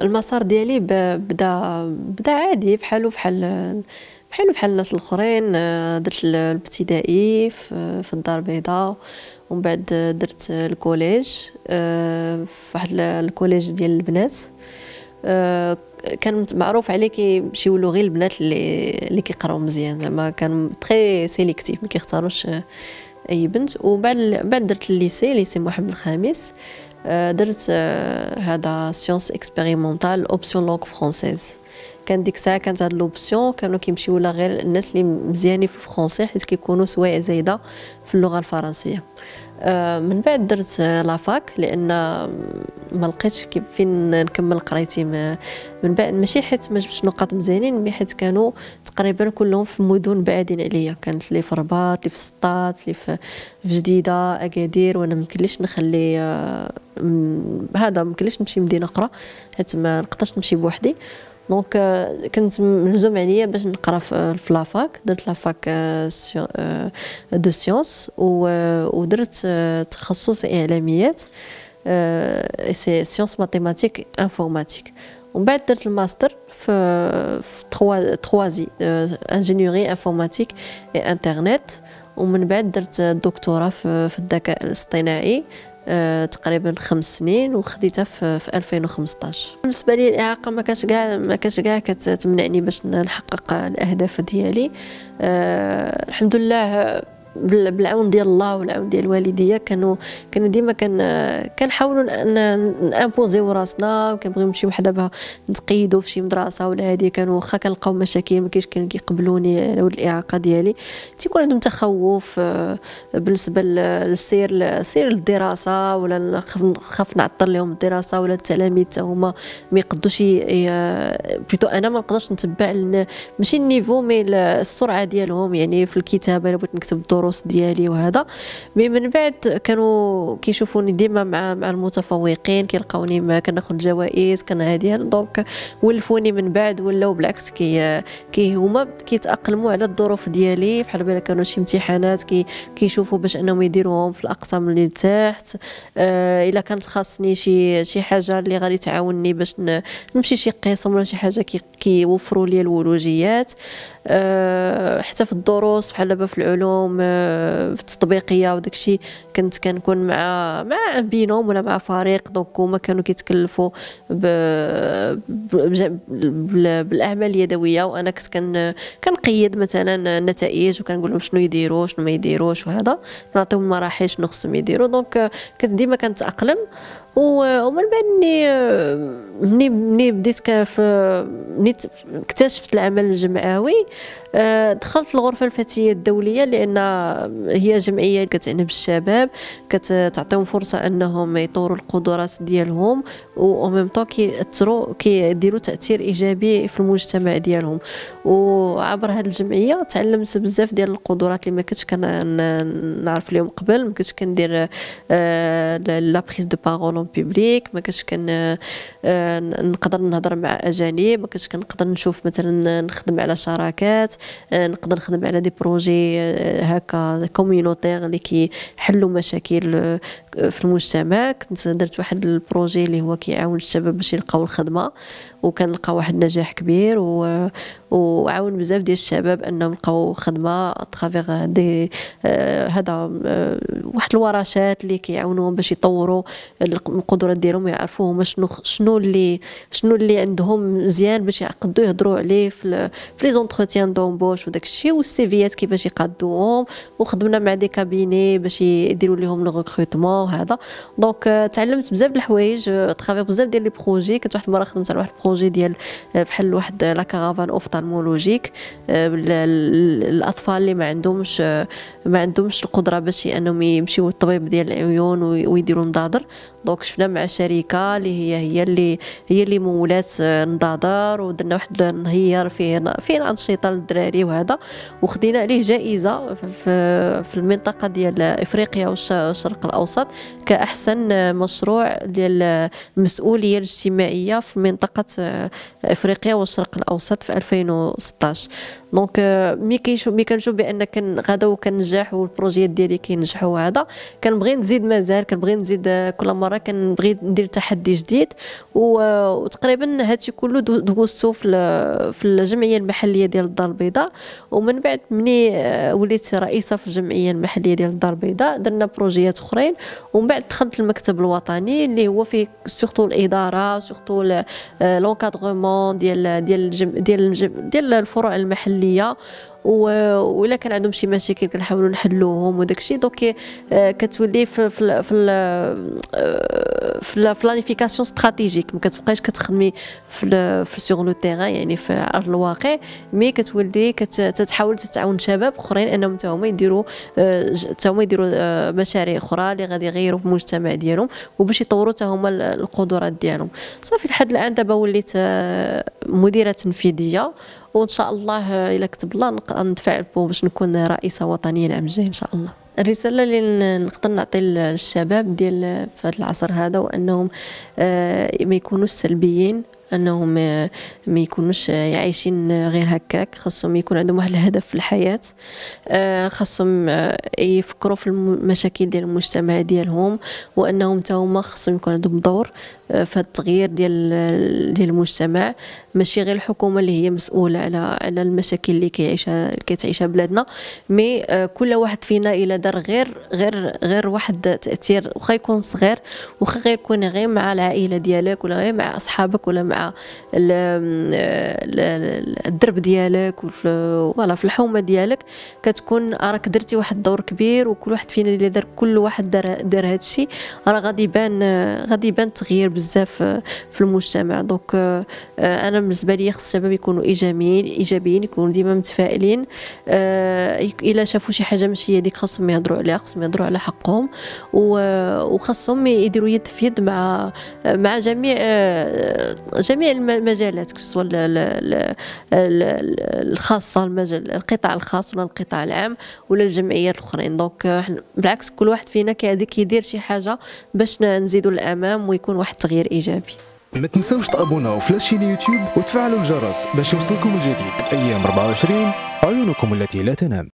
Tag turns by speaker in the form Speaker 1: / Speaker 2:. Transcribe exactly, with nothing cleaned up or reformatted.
Speaker 1: المسار ديالي بدا بدا عادي بحالو بحال بحالو بحال الناس الاخرين. درت الابتدائي في في الدار البيضاء، ومن بعد درت الكوليج في واحد الكوليج ديال البنات. كان معروف عليه كيمشيو غير البنات اللي اللي كيقراو مزيان، زعما كان تري سيليكتيف، ما كيختاروش اي بنت. وبعد بعد درت الليسي ليسي محمد الخامس. درت هذا سيونس اكسبيريمونتال اوبسيون لونغ فرونسيز. كان ديك الساعه كانت هاد لوبسيون كانوا كيمشيو لها غير الناس اللي مزيانين في الفرونسي، حيت كيكونوا سوايع زايده في اللغه الفرنسيه. من بعد درت لافاك لان ما لقيتش فين نكمل قرايتي من بعد، ماشي حيت ما جبتش نقاط مزيانين، مي حيت كانوا تقريبا كلهم في مدن بعادين عليا. كانت لي في الرباط، لي في سطات، لي في جديده، اكادير، وانا ممكنليش نخلي هذا، ممكنليش نمشي مدينه اخرى حيت ما نقدرش نمشي بوحدي. دونك كنت ملزوم عليا باش نقرا في لافاك. درت لافاك دو سيونس، ودرت تخصص اعلاميات سي سيونس ماتيماتيك انفورماتيك. ومن بعد درت الماستر في في تروازي انجينيوري انفورماتيك اي انترنت. ومن بعد درت الدكتوراه في الذكاء الاصطناعي أه تقريبا خمس سنين، وخديتها في, في ألفين وخمسطاش. بالنسبه لي الاعاقه ما كانش كاع ما كانش كاع كتمنعني باش نحقق الاهداف ديالي. أه الحمد لله بالعون ديال الله والعون ديال الوالديه كانوا كانوا ديما كان كنحاولوا نامبوزيو راسنا، وكنبغيو نمشيو حدا بها نتقيدوا في شي مدرسه ولا هذه. كانوا واخا كنلقاو مشاكل ما كاينش كانوا كيقبلوني على ود الاعاقه ديالي. تيكون عندهم تخوف بالنسبه للسير سير الدراسه، ولا نخاف نعطل لهم الدراسه، ولا التلاميذ حتى هما ما يقدوش بلوتو انا ما نقدرش نتبع ماشي النيفو مي السرعه ديالهم، يعني في الكتابه الا بغيت نكتب الدروس ديالي وهذا. مي من بعد كانوا كيشوفوني ديما مع مع المتفوقين، كيلقاوني ما كناخذ جوائز كان هادي. دونك ولفوني من بعد، ولاو بالعكس كي كي هما كيتاقلموا على الظروف ديالي. بحال بلا كانوا شي امتحانات كي كيشوفوا باش انهم يديروهم في الاقسام اللي تحت. آه الا كانت خاصني شي شي حاجه اللي غادي تعاونني باش نمشي شي قسم ولا شي حاجه كي كيوفروا لي الولوجيات. أه حتى في الدروس بحال دابا في العلوم أه في التطبيقيه وداك الشيء كنت كنكون مع مع بينهم ولا مع فريق. دونك هما كانوا كيتكلفوا بالاعمال اليدويه، وانا كنت كن كنقيد مثلا النتائج وكنقول لهم شنو يديروا شنو ما يديروش، وهذا نعطيهم المراحل شنو خصهم يديروا. دونك كنت ديما كنتاقلم. ومن بعد ملي ملي ملي بديت في ملي اكتشفت العمل الجمعوي دخلت الغرفه الفتيه الدوليه، لان هي جمعيه كتعنى بالشباب، كتعطيهم فرصه انهم يطوروا القدرات ديالهم، و ميم طون كيأثروا كيديروا تاثير ايجابي في المجتمع ديالهم. وعبر هذه الجمعيه تعلمت بزاف ديال القدرات اللي ما كنتش كنعرف اليوم قبل. ما كنتش كندير لا بريز دو بارول بيبليك، ما كنتش كن نقدر نهضر مع اجانب، ما كنتش كنقدر نشوف مثلا نخدم على شراكات، نقدر نخدم على دي بروجي هكا كوميونيتير اللي كيحلوا مشاكل في المجتمع. كنت درت واحد البروجي اللي هو كيعاون الشباب باش يلقاو الخدمه، وكنلقى واحد النجاح كبير، و وعاون بزاف ديال الشباب انهم لقاو خدمه اترافيغ دي هذا آه واحد الورشات اللي كيعاونوهم باش يطوروا القدرات ديالهم، يعرفوا هما شنو شنو اللي شنو اللي عندهم مزيان باش يقدروا يهضروا عليه في في لي زونتروتيان دومبوش وداك الشيء، والسيفيات كيفاش يقادوهم. وخدمنا مع دي كابيني باش يديروا لهم لو ريكروتمون هذا. دونك تعلمت بزاف د الحوايج اترافيغ بزاف ديال لي بروجي. كنت واحد المره خدمت على واحد البروجي ديال بحال واحد لا كارافان اوفتالمولوجيك الاطفال اللي ما عندهمش ما عندهمش القدره باش انهم يمشيو للطبيب ديال العيون ويديروا نضاضر. دونك شفنا مع شركه اللي هي هي اللي هي اللي مولات نضاضر، ودرنا واحد النهير فيه فيه انشطه للدراري وهذا، وخدينا عليه جائزه في في المنطقه ديال افريقيا والشرق الاوسط كاحسن مشروع ديال المسؤوليه الاجتماعيه في منطقه افريقيا والشرق الاوسط في ألفين وستطاش. دونك مي كيشوف مي كنشوف بان كان غدا وكنجح والبروجيات ديالي كينجحوا، هذا كنبغي نزيد مازال، كنبغي نزيد كل مره كنبغي ندير تحدي جديد. وتقريبا هادشي كله دوزتو في في الجمعيه المحليه ديال الدار البيضاء. ومن بعد مني وليت رئيسه في الجمعيه المحليه ديال الدار البيضاء درنا بروجيات اخرين. ومن بعد دخلت المكتب الوطني اللي هو فيه سورتو الاداره، سورتو لونكادغمون ديال ديال ديال ديال الفروع المحليه، وإلا كان عندهم شي مشاكل كنحاولوا نحلوهم وداك الشيء. دونك كتولي في في في في بلانيفيكاسيون استراتيجيك، ما كتبقايش كتخدمي في في سور لو تيران يعني في ارض الواقع، مي كتولي كتحاول تتعاون شباب اخرين انهم حتى هما يديروا حتى هما يديروا مشاريع اخرى اللي غادي يغيروا في المجتمع ديالهم وباش يطوروا حتى هما القدرات ديالهم. صافي لحد الان دابا وليت مديره تنفيذيه، وان شاء الله الا كتب الله ندفع باش نكون رئيسه وطنيه العام الجاي ان شاء الله. الرساله اللي نقدر نعطي للشباب ديال في هذا العصر هذا وانهم ما يكونوش سلبيين، انهم ما يكونوش عايشين غير هكاك، خاصهم يكون عندهم واحد الهدف في الحياه، خاصهم يفكروا في المشاكل ديال المجتمع ديالهم، وانهم حتى هما خاصهم يكون عندهم دور في التغيير ديال ديال المجتمع. ماشي غير الحكومه اللي هي مسؤوله على على المشاكل اللي كيعيشها كتعيشها بلادنا، مي كل واحد فينا الا دار غير غير غير واحد تاثير، واخا يكون صغير، واخا غير يكون غير مع العائله ديالك ولا غير مع اصحابك ولا مع الدرب ديالك ولا في الحومه ديالك، كتكون راك درتي واحد الدور كبير. وكل واحد فينا اللي دار كل واحد دار دار هذا الشيء راه غادي يبان غادي يبان تغيير بزاف في المجتمع. دونك انا بالنسبه لي خص الشباب يكونوا ايجابيين ايجابيين يكونوا ديما متفائلين. الا شافوا شي حاجه ماشي هذيك خاصهم يهضروا عليها، خاصهم يهضروا على حقهم، وخاصهم يديروا يد في يد مع مع جميع جميع المجالات، سواء الخاصه المجال القطاع الخاص ولا القطاع العام ولا الجمعيات الاخرين. دونك بالعكس كل واحد فينا كيدير شي حاجه باش نزيدوا للامام ويكون واحد التغيير ايجابي.
Speaker 2: ما تنساوش تابوناو في لاشين يوتيوب وتفعلوا الجرس باش يوصلكم الجديد. ايام أربعة وعشرين عيونكم التي لا تنام.